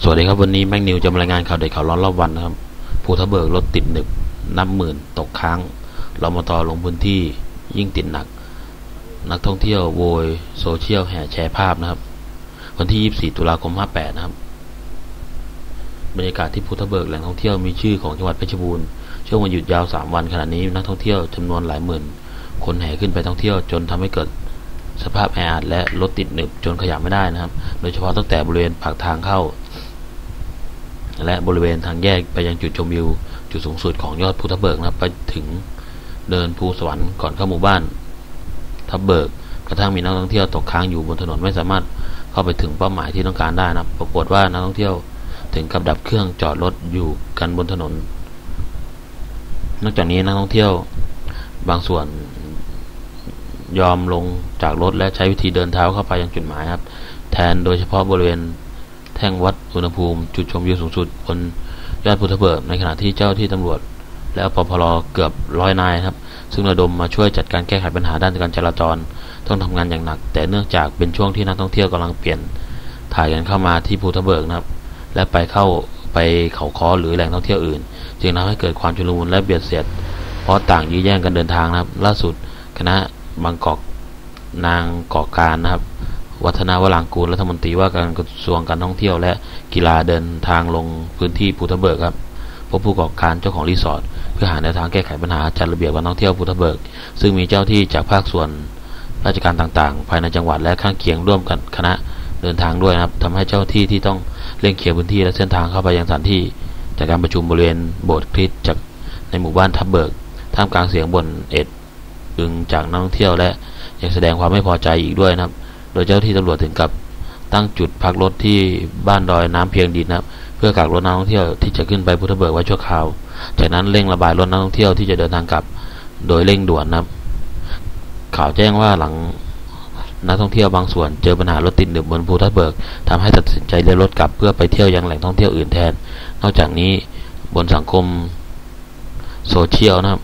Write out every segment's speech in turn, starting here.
สวัสดีครับวันนี้แม็กนิวจะมารายงานข่าวเด็ดข่าวร้อนรอบวันนะครับภูทับเบิกรถติดหนึบนับหมื่นตกค้างรมต.ลงพื้นที่ยิ่งติดหนักนักท่องเที่ยวโวยโซเชียลแห่แชร์ภาพนะครับวันที่24ตุลาคม58นะครับบรรยากาศที่ภูทับเบิกแหล่งท่องเที่ยวมีชื่อของจังหวัดเพชรบูรณ์ช่วงวันหยุดยาว3วันขณะนี้นักท่องเที่ยวจำนวนหลายหมื่นคนแห่ขึ้นไปท่องเที่ยวจนทำให้เกิดสภาพแออัดและรถติดหนึบจนขยับไม่ได้นะครับโดยเฉพาะตั้งแต่บริเวณปากทางเข้าและบริเวณทางแยกไปยังจุดชมวิวจุดสูงสุดของยอดภูทับเบิกนะครับไปถึงเดินภูสวรรค์ก่อนเข้าหมู่บ้านทับเบิกกระทั่งมีนักท่องเที่ยวตกค้างอยู่บนถนนไม่สามารถเข้าไปถึงเป้าหมายที่ต้องการได้นะครับปรากฏว่านักท่องเที่ยวถึงกับดับเครื่องจอดรถอยู่กันบนถนนนอกจากนี้นักท่องเที่ยวบางส่วนยอมลงจากรถและใช้วิธีเดินเท้าเข้าไปยังจุดหมายครับแทนโดยเฉพาะบริเวณแท่งวัดอุณหภูมิจุดชมวิวสูงสุดบนยอดภูทับเบิกในขณะที่เจ้าที่ตำรวจและปภร.เกือบ100 นายครับซึ่งระดมมาช่วยจัดการแก้ไขปัญหาด้านการจราจรต้องทำงานอย่างหนักแต่เนื่องจากเป็นช่วงที่นักท่องเที่ยวกำลังเปลี่ยนถ่ายกันเข้ามาที่ภูทับเบิกนะครับและไปเขาค้อหรือแหล่งท่องเที่ยวอื่นจึงทำให้เกิดความชุลมุนและเบียดเสียดเพราะต่างยื้อแย่งกันเดินทางนะครับล่าสุดคณะบางกอกนางกอกการนะครับวัฒนาวรางกูลรัฐมนตรีว่าการกระทรวงการท่องเที่ยวและกีฬาเดินทางลงพื้นที่ภูทับเบิกครับพบผู้ประกอบการเจ้าของรีสอร์ทเพื่อหาแนวทางแก้ไขปัญหาจัดระเบียบการท่องเที่ยวภูทับเบิกซึ่งมีเจ้าที่จากภาคส่วนราชการต่างๆภายในจังหวัดและข้างเคียงร่วมกันคณะเดินทางด้วยนะครับทำให้เจ้าที่ต้องเร่งเคลียร์พื้นที่และเส้นทางเข้าไปยังสถานที่จากการประชุมบริเวณโบสถ์คริสต์จากในหมู่บ้านทับเบิกท่ามกลางเสียงบ่นอึงจากนักท่องเที่ยวและยังแสดงความไม่พอใจอีกด้วยนะครับโดยเจ้าที่ตำรวจถึงกับตั้งจุดพักรถที่บ้านดอยน้ำเพียงดินนะครับเพื่อกักรถนักท่องเที่ยวที่จะขึ้นไปภูทับเบิกไว้ชั่วคราวจากนั้นเร่งระบายรถนักท่องเที่ยวที่จะเดินทางกลับโดยเร่งด่วนนะครับข่าวแจ้งว่าหลังนักท่องเที่ยวบางส่วนเจอปัญหารถติดหนึบบนภูทับเบิกทำให้ตัดสินใจเลี้ยวรถกลับเพื่อไปเที่ยวยังแหล่งท่องเที่ยวอื่นแทนนอกจากนี้บนสังคมโซเชียลนะครับ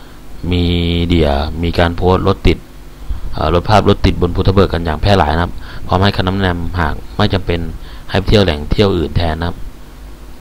มีการโพสต์รถภาพรถติดบนภูทับเบิกกันอย่างแพร่หลายนะครับพร้อมให้คำแนะนำหากไม่จำเป็นให้ไปเที่ยวแหล่งเที่ยวอื่นแทนนะครับ